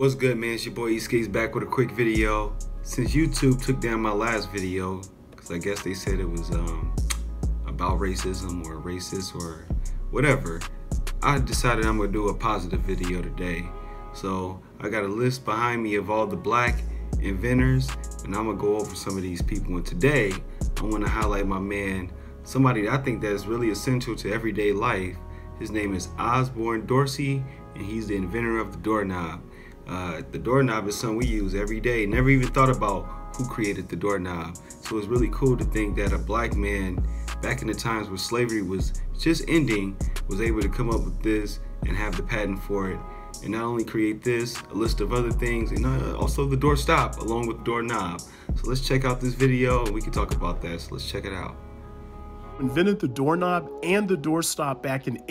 What's good, man? It's your boy E-Skates back with a quick video. Since YouTube took down my last video, because I guess they said it was about racism or racist or whatever, I decided I'm gonna do a positive video today. So I got a list behind me of all the black inventors, and I'm gonna go over some of these people. And today I want to highlight my man, somebody that I think that is really essential to everyday life. His name is Osborne Dorsey, and he's the inventor of the doorknob. The doorknob is something we use every day. Never even thought about who created the doorknob. So it's really cool to think that a black man, back in the times where slavery was just ending, was able to come up with this and have the patent for it. And not only create this, a list of other things, and also the doorstop along with the doorknob. So let's check out this video and we can talk about that. So let's check it out. Invented the doorknob and the doorstop back in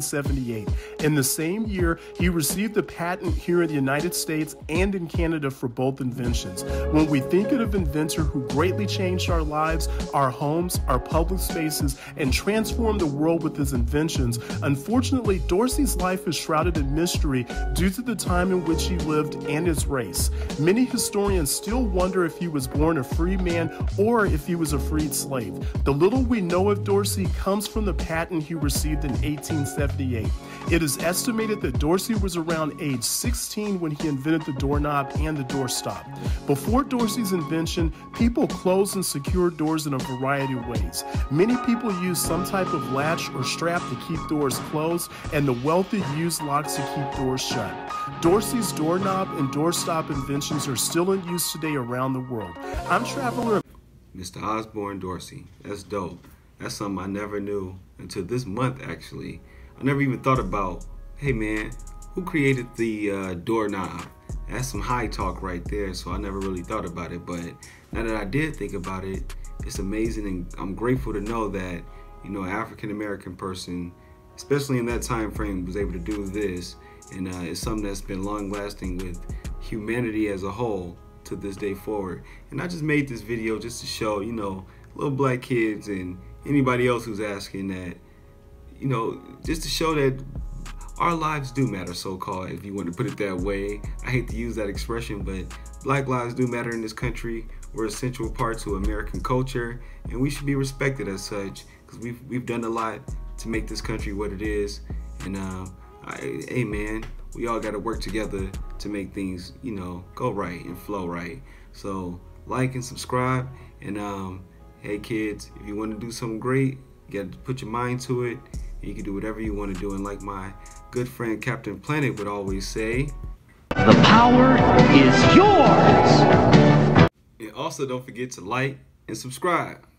1878. In the same year, he received the patent here in the United States and in Canada for both inventions. When we think of an inventor who greatly changed our lives, our homes, our public spaces, and transformed the world with his inventions, unfortunately, Dorsey's life is shrouded in mystery due to the time in which he lived and his race. Many historians still wonder if he was born a free man or if he was a freed slave. The little we know of Dorsey comes from the patent he received in 1878. It is estimated that Dorsey was around age 16 when he invented the doorknob and the doorstop. Before Dorsey's invention, people closed and secured doors in a variety of ways. Many people used some type of latch or strap to keep doors closed, and the wealthy used locks to keep doors shut. Dorsey's doorknob and doorstop inventions are still in use today around the world. I'm Traveler. Mr. Osborne Dorsey, that's dope. That's something I never knew until this month, actually. I never even thought about, hey man, who created the doorknob? That's some high talk right there, so I never really thought about it. But now that I did think about it, it's amazing, and I'm grateful to know that, you know, an African-American person, especially in that time frame, was able to do this. And it's something that's been long-lasting with humanity as a whole to this day forward. And I just made this video just to show, you know, little black kids and anybody else who's asking that, you know, just to show that our lives do matter, so-called, if you want to put it that way. I hate to use that expression, but black lives do matter in this country. We're a central part to American culture, and we should be respected as such, because we've done a lot to make this country what it is. And hey man, we all got to work together to make things, you know, go right and flow right. So like and subscribe, and hey kids, if you want to do something great, you got to put your mind to it, and you can do whatever you want to do. And like my good friend Captain Planet would always say, the power is yours. And also don't forget to like and subscribe.